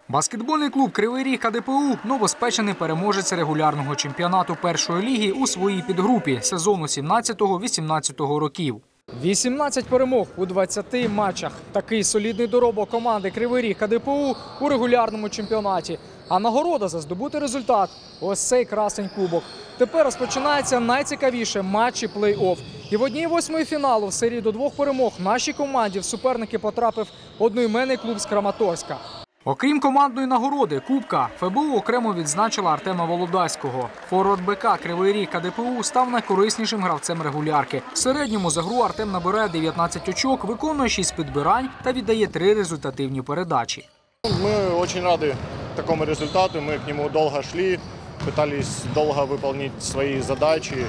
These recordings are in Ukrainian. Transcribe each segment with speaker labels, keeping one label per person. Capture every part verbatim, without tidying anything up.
Speaker 1: Баскетбольний клуб «Кривий Ріг» ка де пе у – новоспечений переможець регулярного чемпіонату першої ліги у своїй підгрупі сезону сімнадцятого-вісімнадцятого років. вісімнадцять перемог у двадцяти матчах. Такий солідний доробок команди «Кривий Ріг» ка де пе у у регулярному чемпіонаті. А нагорода за здобутий результат – ось цей красень кубок. Тепер розпочинається найцікавіше – матчі плей-офф. І в одній восьмої фіналу в серії до двох перемог нашій команді в суперники потрапив одноіменний клуб з Краматорська. Окрім командної нагороди Кубка, еф бе у окремо відзначила Артема Володарського. Форвард БК «Кривий Ріг» ка де пе у став найкориснішим гравцем регулярки. В середньому за гру Артем набирає дев'ятнадцять очок, виконує шість підбирань та віддає три результативні передачі.
Speaker 2: Ми дуже раді такому результату. Ми к нему довго йшли, намагалися довго виконувати свої задачі.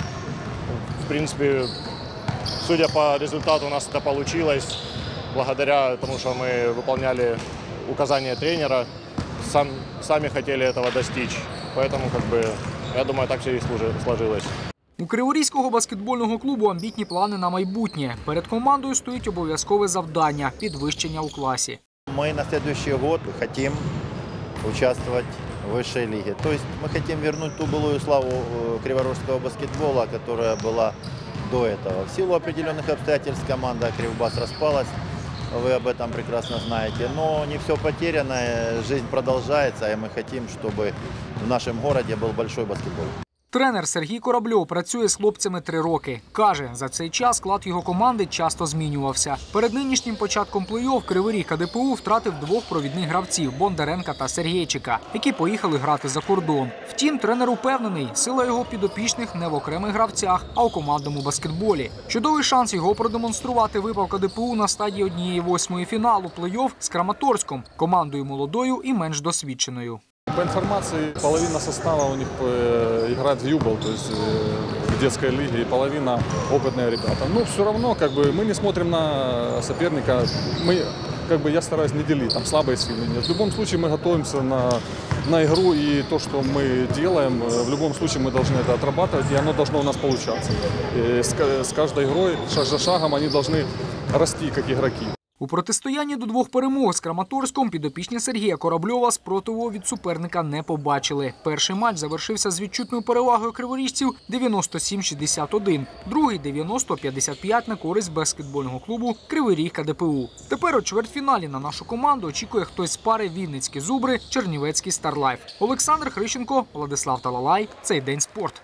Speaker 2: В принципі, судя по результату, у нас це вийшло. Благодаря тому, що ми виконували указания тренера, сам, сами хотели этого достичь. Поэтому, как бы, я думаю, так все и сложилось.
Speaker 1: У Криворізького баскетбольного клубу амбітні плани на майбутнє. Перед командою стоїть обов'язкове завдання – підвищення у класі.
Speaker 3: Ми на наступний рік хочемо участвовать в высшей лиге. То есть мы хотим вернуть ту былую славу криворожского баскетбола, которая была до этого. В силу определенных обстоятельств команда «Кривбас» распалась. Вы об этом прекрасно знаете. Но не все потеряно, жизнь продолжается, и мы хотим, чтобы в нашем городе был большой баскетбол.
Speaker 1: Тренер Сергій Корабльов працює з хлопцями три роки. Каже, за цей час склад його команди часто змінювався. Перед нинішнім початком плей-офф Кривий Ріг ка де пе у втратив двох провідних гравців – Бондаренка та Сергійчика, які поїхали грати за кордон. Втім, тренер упевнений, сила його підопічних не в окремих гравцях, а у командному баскетболі. Чудовий шанс його продемонструвати випав ка де пе у на стадії однієї восьмої фіналу плей-офф з Краматорськом – командою молодою і менш досвідченою.
Speaker 4: По информации, половина состава у них играет в Юбл, то есть в детской лиге, и половина опытные ребята. Но все равно как бы, мы не смотрим на соперника, мы, как бы, я стараюсь не делить там, слабые и сильные. В любом случае мы готовимся на, на игру, и то, что мы делаем, в любом случае мы должны это отрабатывать, и оно должно у нас получаться. И с, с каждой игрой, шаг за шагом, они должны расти как игроки.
Speaker 1: У протистоянні до двох перемог з Краматорськом підопічні Сергія Корабльова спротиву від суперника не побачили. Перший матч завершився з відчутною перевагою криворіжців дев'яносто сім шістдесят один, другий – дев'яносто п'ятдесят п'ять на користь баскетбольного клубу «Кривий Ріг» ка де пе у. Тепер у чвертьфіналі на нашу команду очікує хтось з пари Вінницькі «Зубри», Чернівецький «Старлайф». Олександр Хрищенко, Владислав Талалай. Цей день спорт.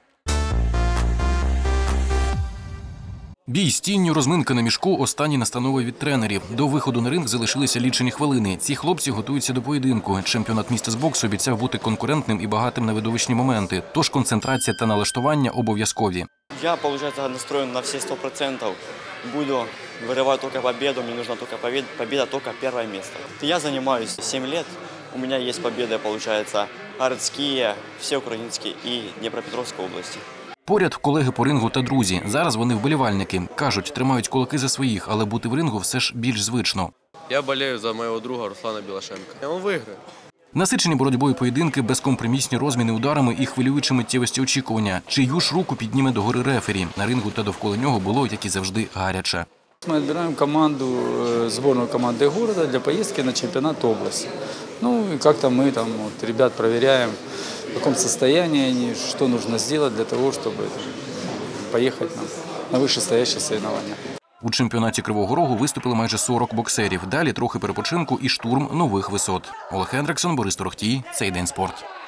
Speaker 5: Бій з тінню, розминка на мішку – останні настанови від тренерів. До виходу на ринг залишилися лічені хвилини. Ці хлопці готуються до поєдинку. Чемпіонат міста з боксу обіцяв бути конкурентним і багатим на видовищні моменти. Тож концентрація та налаштування обов'язкові.
Speaker 6: Я, виходить, настроєн на всі сто відсотків. Буду виривати тільки победу, мені потрібна тільки победа, тільки перше місце. Я займаюся сім років. У мене є победи, виходить, городські, всеукраїнські і Дніпропетровської області.
Speaker 5: Поряд колеги по рингу та друзі. Зараз вони вболівальники. Кажуть, тримають кулаки за своїх, але бути в рингу все ж більш звично.
Speaker 7: Я болею за мого друга Руслана Білашенка. Він виграє.
Speaker 5: Насичені боротьбою поєдинки, безкомпромісні розміни ударами і хвилюючі миттєвості очікування. Чию ж руку підніме догори рефері. На рингу та довкола нього було, як і завжди, гаряче.
Speaker 8: Мы отбираем команду, сборную команды города для поездки на чемпионат области. Ну и как-то мы там вот, ребят проверяем, в каком состоянии они, что нужно сделать для того, чтобы поехать на, на вышестоящие соревнования.
Speaker 5: У чемпіонаті Кривого Рогу виступили майже сорок боксерів. Далі трохи перепочинку і штурм нових висот. Олег Хендриксон, Борис Торохтій. Цей день спорт.